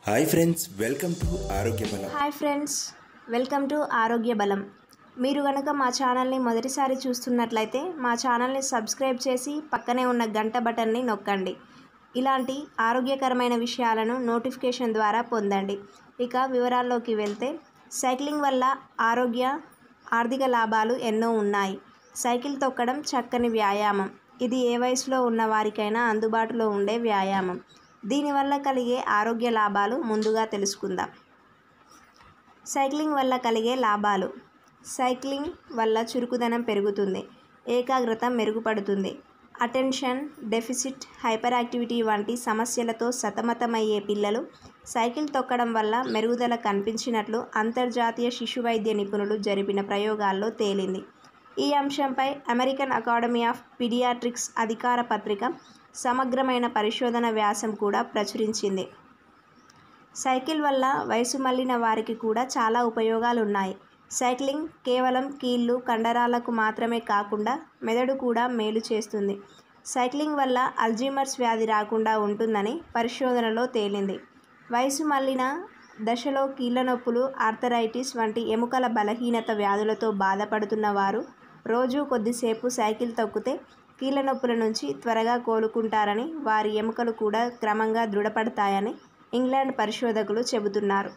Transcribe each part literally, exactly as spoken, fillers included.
Hi friends, welcome to ఆరోగ్య బలం. Hi friends, welcome to ఆరోగ్య బలం. మీరు కనుక మా ఛానల్ని మొదటిసారి చూస్తున్నట్లయితే మా ఛానల్ని సబ్స్క్రైబ్ చేసి పక్కనే ఉన్న గంట బటన్ని నొక్కండి. ఇలాంటి ఆరోగ్యకరమైన విషయాలను నోటిఫికేషన్ ద్వారా పొందండి. ఇక వివరాల్లోకి వెళ్తే, సైక్లింగ్ వల్ల ఆరోగ్య ఆర్థిక లాభాలు ఎన్నో ఉన్నాయి. సైకిల్ తొక్కడం చక్కని వ్యాయామం. ఇది ఏ వయసులో ఉన్న వారికైనా అందుబాటులో ఉండే వ్యాయామం. దీనివల్ల కలిగే ఆరోగ్య లాభాలు ముందుగా తెలుసుకుందాం. సైక్లింగ్ వల్ల కలిగే లాభాలు. సైక్లింగ్ వల్ల చురుకుదనం పెరుగుతుంది, ఏకాగ్రత మెరుగుపడుతుంది. అటెన్షన్ డెఫిసిట్ హైపర్ యాక్టివిటీ వంటి సమస్యలతో సతమతమయ్యే పిల్లలు సైకిల్ తొక్కడం వల్ల మెరుగుదల కనిపించినట్లు అంతర్జాతీయ శిశు వైద్య నిపుణులు జరిపిన ప్రయోగాల్లో తేలింది. ఈ అంశంపై అమెరికన్ అకాడమీ ఆఫ్ పీడియాట్రిక్స్ అధికార పత్రిక సమగ్రమైన పరిశోధన వ్యాసం కూడా ప్రచురించింది. సైకిల్ వల్ల వయసు మళ్లిన వారికి కూడా చాలా ఉపయోగాలు ఉన్నాయి. సైక్లింగ్ కేవలం కీళ్ళు కండరాలకు మాత్రమే కాకుండా మెదడు కూడా మేలు చేస్తుంది. సైక్లింగ్ వల్ల అల్జీమర్స్ వ్యాధి రాకుండా ఉంటుందని పరిశోధనలో తేలింది. వయసు మళ్లిన దశలో కీళ్ళ నొప్పులు, ఆర్థరైటిస్ వంటి ఎముకల బలహీనత వ్యాధులతో బాధపడుతున్న వారు రోజూ కొద్దిసేపు సైకిల్ తొక్కితే కీళ్ళ నొప్పుల నుంచి త్వరగా కోలుకుంటారని, వారి ఎముకలు కూడా క్రమంగా దృఢపడతాయని ఇంగ్లాండ్ పరిశోధకులు చెబుతున్నారు.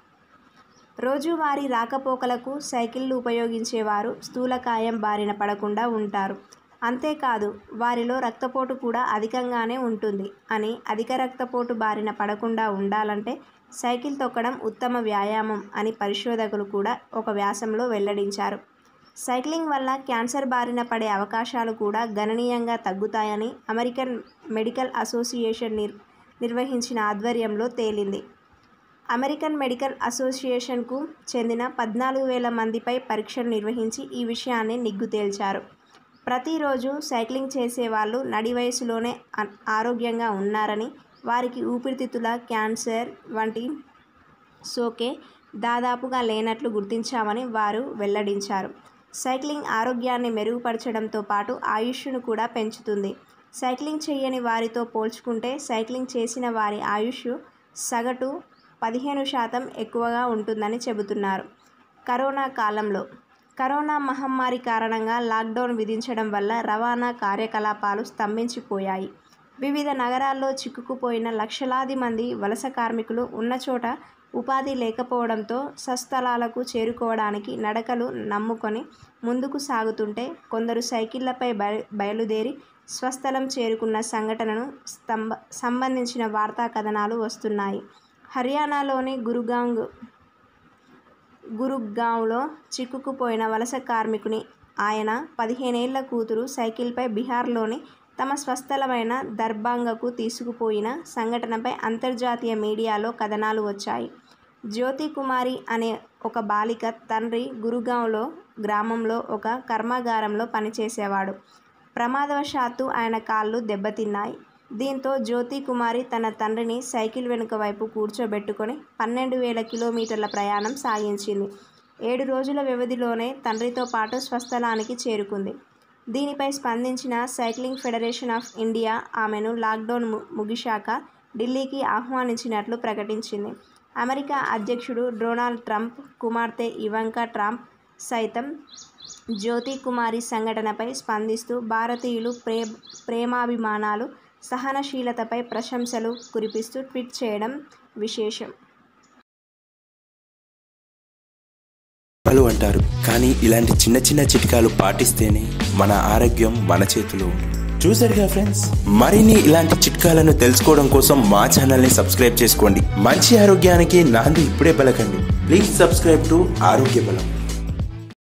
రోజువారీ రాకపోకలకు సైకిళ్లు ఉపయోగించేవారు స్థూలకాయం బారిన పడకుండా ఉంటారు. అంతేకాదు, వారిలో రక్తపోటు కూడా అధికంగానే ఉంటుంది అని, అధిక రక్తపోటు బారిన పడకుండా ఉండాలంటే సైకిల్ తొక్కడం ఉత్తమ వ్యాయామం అని పరిశోధకులు కూడా ఒక వ్యాసంలో వెల్లడించారు. సైక్లింగ్ వల్ల క్యాన్సర్ బారిన పడే అవకాశాలు కూడా గణనీయంగా తగ్గుతాయని అమెరికన్ మెడికల్ అసోసియేషన్ నిర్ నిర్వహించిన ఆధ్వర్యంలో తేలింది. అమెరికన్ మెడికల్ అసోసియేషన్కు చెందిన పద్నాలుగు వేల మందిపై పరీక్షలు నిర్వహించి ఈ విషయాన్ని నిగ్గు తేల్చారు. ప్రతిరోజు సైక్లింగ్ చేసేవాళ్ళు నడి వయసులోనే ఆరోగ్యంగా ఉన్నారని, వారికి ఊపిరితిత్తుల క్యాన్సర్ వంటి సోకే దాదాపుగా లేనట్లు గుర్తించామని వారు వెల్లడించారు. సైక్లింగ్ ఆరోగ్యాన్ని మెరుగుపరచడంతో పాటు ఆయుష్ను కూడా పెంచుతుంది. సైక్లింగ్ చేయని వారితో పోల్చుకుంటే సైక్లింగ్ చేసిన వారి ఆయుష్ సగటు పదిహేను శాతం ఎక్కువగా ఉంటుందని చెబుతున్నారు. కరోనా కాలంలో కరోనా మహమ్మారి కారణంగా లాక్డౌన్ విధించడం వల్ల రవాణా కార్యకలాపాలు స్తంభించిపోయాయి. వివిధ నగరాల్లో చిక్కుకుపోయిన లక్షలాది మంది వలస కార్మికులు ఉన్నచోట ఉపాధి లేకపోవడంతో స్వస్థలాలకు చేరుకోవడానికి నడకలు నమ్ముకొని ముందుకు సాగుతుంటే, కొందరు సైకిళ్లపై బయ బయలుదేరి స్వస్థలం చేరుకున్న సంఘటనను స్తంభ సంబంధించిన వార్తా కథనాలు వస్తున్నాయి. హర్యానాలోని గురుగాంగ్ గురుగాంవ్లో చిక్కుకుపోయిన వలస కార్మికుని ఆయన పదిహేనేళ్ల కూతురు సైకిల్పై బీహార్లోని తమ స్వస్థలమైన దర్భంగకు తీసుకుపోయిన సంఘటనపై అంతర్జాతీయ మీడియాలో కథనాలు వచ్చాయి. జ్యోతి కుమారి అనే ఒక బాలిక తండ్రి గురుగాంవ్లో గ్రామంలో ఒక కర్మాగారంలో పనిచేసేవాడు. ప్రమాదవశాత్తు ఆయన కాళ్ళు దెబ్బతిన్నాయి. దీంతో జ్యోతి కుమారి తన తండ్రిని సైకిల్ వెనుక వైపు కూర్చోబెట్టుకొని పన్నెండు వేల కిలోమీటర్ల ప్రయాణం సాగించింది. ఏడు రోజుల వ్యవధిలోనే తండ్రితో పాటు స్వస్థలానికి చేరుకుంది. దీనిపై స్పందించిన సైక్లింగ్ ఫెడరేషన్ ఆఫ్ ఇండియా ఆమెను లాక్డౌన్ ముగిశాక ఢిల్లీకి ఆహ్వానించినట్లు ప్రకటించింది. అమెరికా అధ్యక్షుడు డొనాల్డ్ ట్రంప్ కుమార్తె ఇవాంకా ట్రంప్ సైతం జ్యోతి కుమారి సంఘటనపై స్పందిస్తూ భారతీయులు ప్రే ప్రేమాభిమానాలు, సహనశీలతపై ప్రశంసలు కురిపిస్తూ ట్వీట్ చేయడం విశేషం. వాళ్ళు అంటారు, కానీ ఇలాంటి చిన్న చిన్న చిట్కాలు పాటిస్తేనే మన ఆరోగ్యం మన చేతిలో ఉంటుంది. చూసారుగా ఫ్రెండ్స్, మరిన్ని ఇలాంటి చిట్కాలను తెలుసుకోవడం కోసం మా ఛానల్ని సబ్స్క్రైబ్ చేసుకోండి. మంచి ఆరోగ్యానికి నాంది ఇప్పుడే పలకండి. ప్లీజ్ సబ్స్క్రైబ్ టు ఆరోగ్య బలం.